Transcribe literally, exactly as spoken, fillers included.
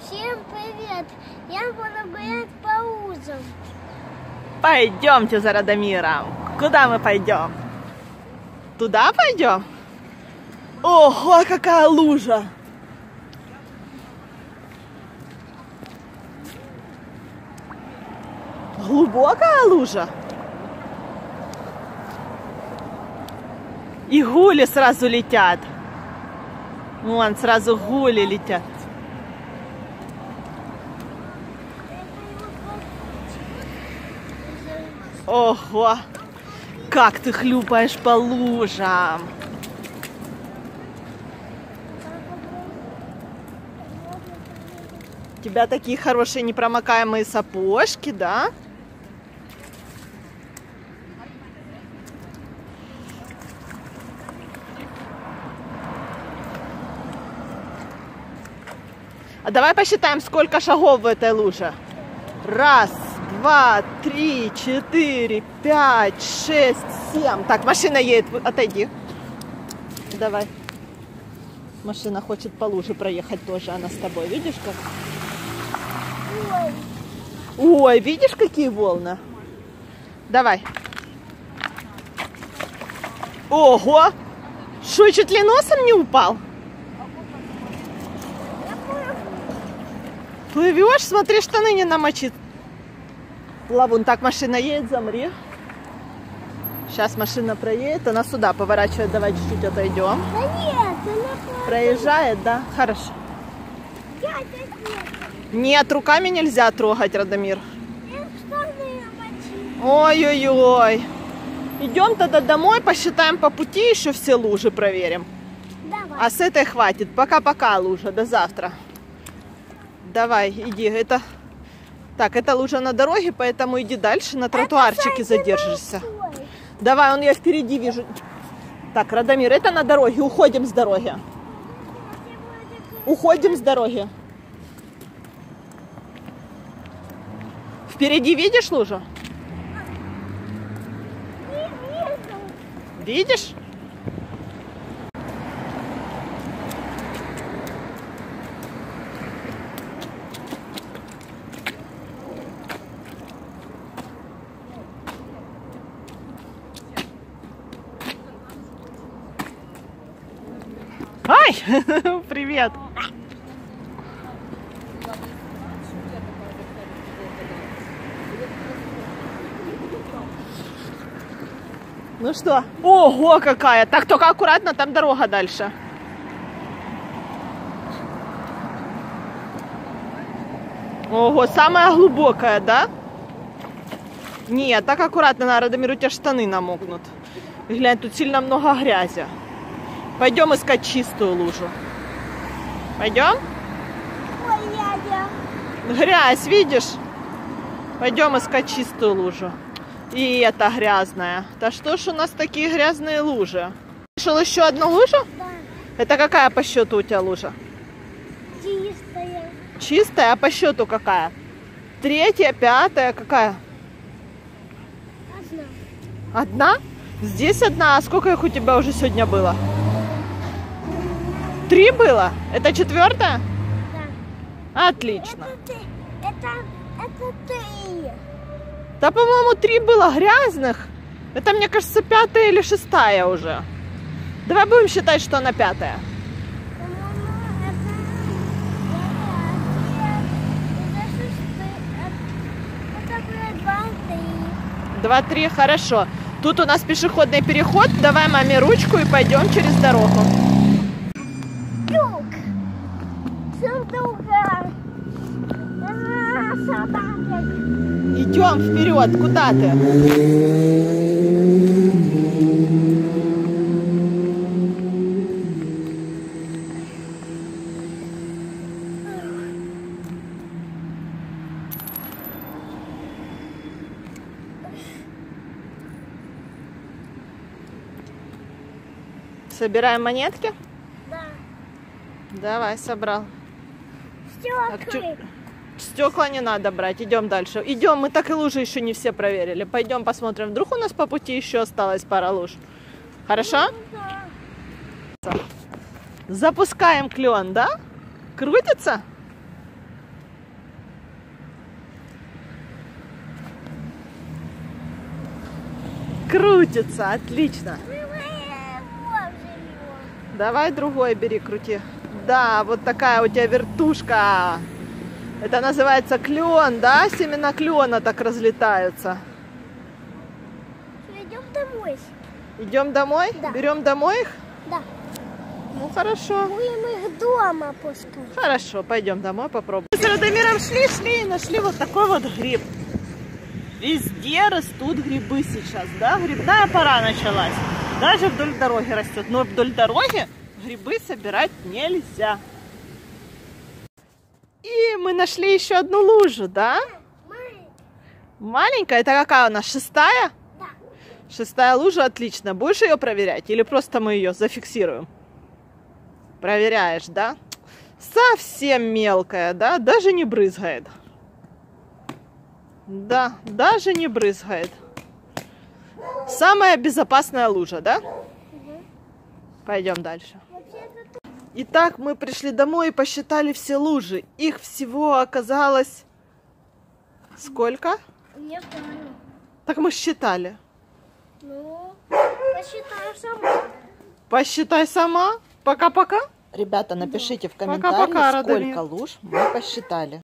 Всем привет! Я буду гулять по лужам. Пойдемте за Радомиром. Куда мы пойдем? Туда пойдем? Ого, какая лужа! Глубокая лужа. И гули сразу летят. Вон, сразу гули летят. Ого, как ты хлюпаешь по лужам. У тебя такие хорошие непромокаемые сапожки, да? А давай посчитаем, сколько шагов в этой луже. Раз, два, три, четыре, пять, шесть, семь. Так, машина едет, отойди. Давай. Машина хочет по луже проехать тоже, она с тобой. Видишь как? Ой. Ой, видишь, какие волны? Давай. Ого! Что, чуть ли носом не упал? Плывешь, смотри, штаны не намочит. Лавун, так, машина едет, замри. Сейчас машина проедет, она сюда поворачивает. Давай чуть-чуть отойдем. Да нет, она Проезжает, да? Хорошо. Я нет. Нет, руками нельзя трогать, Радомир. Я штаны намочила. Ой-ой-ой. Идем тогда домой, посчитаем по пути, еще все лужи проверим. Давай. А с этой хватит. Пока-пока, лужа. До завтра. Давай, иди. Это... Так, это лужа на дороге, поэтому иди дальше, на тротуарчике задержишься. Давай, он я впереди вижу. Так, Радомир, это на дороге. Уходим с дороги. Уходим с дороги. Впереди видишь лужу? Видишь? Ай, привет. Ну что? Ого, какая! Так, только аккуратно, там дорога дальше. Ого, самая глубокая, да? Нет, так аккуратно, на Радомир, у тебя штаны намокнут. Глянь, тут сильно много грязи. Пойдем искать чистую лужу. Пойдем? Ой, дядя. Грязь, видишь? Пойдем искать чистую лужу. И это грязная. Да что ж у нас такие грязные лужи? Нашел еще одну лужу? Да. Это какая по счету у тебя лужа? Чистая. Чистая, а по счету какая? Третья, пятая, какая? Одна. Одна? Здесь одна. А сколько их у тебя уже сегодня было? Три было? Это четвертая? Да. Отлично. Это ты. Это, это ты. Да, по-моему, три было грязных. Это, мне кажется, пятая или шестая уже. Давай будем считать, что она пятая. Два-три, хорошо. Тут у нас пешеходный переход. Давай маме ручку и пойдем через дорогу. Сундук. Сундука. Собака. Идем вперед. Куда ты? Собираем монетки? Да. Давай, собрал. Стекла. Так, чё- Стекла не надо брать, идем дальше. Идем, мы так и лужи еще не все проверили. Пойдем посмотрим, вдруг у нас по пути еще осталась пара луж. Хорошо? Да. Запускаем клен, да? Крутится? крутится, отлично. Мы его живем. Давай другой бери, крути. Да, вот такая у тебя вертушка. Это называется клен, да? Семена клена так разлетаются. Идем домой. Идем домой? Да. Берем домой их? Да. Ну хорошо. Будем их дома пускать. Хорошо, пойдем домой попробуем. Мы с Радомиром шли, шли и нашли вот такой вот гриб. Везде растут грибы сейчас, да? Грибная пора началась. Даже вдоль дороги растет. Но вдоль дороги грибы собирать нельзя. И мы нашли еще одну лужу, да? Маленькая? Это какая у нас? Шестая? Да. Шестая лужа, отлично. Будешь ее проверять? Или просто мы ее зафиксируем? Проверяешь, да? Совсем мелкая, да? Даже не брызгает. Да, даже не брызгает. Самая безопасная лужа, да? Угу. Пойдем дальше. Итак, мы пришли домой и посчитали все лужи. Их всего оказалось... Сколько? Не знаю. Так мы считали. Ну, посчитаю сама. Посчитай сама. Пока-пока. Ребята, напишите в комментариях, Пока-пока, сколько Радомир. луж мы посчитали.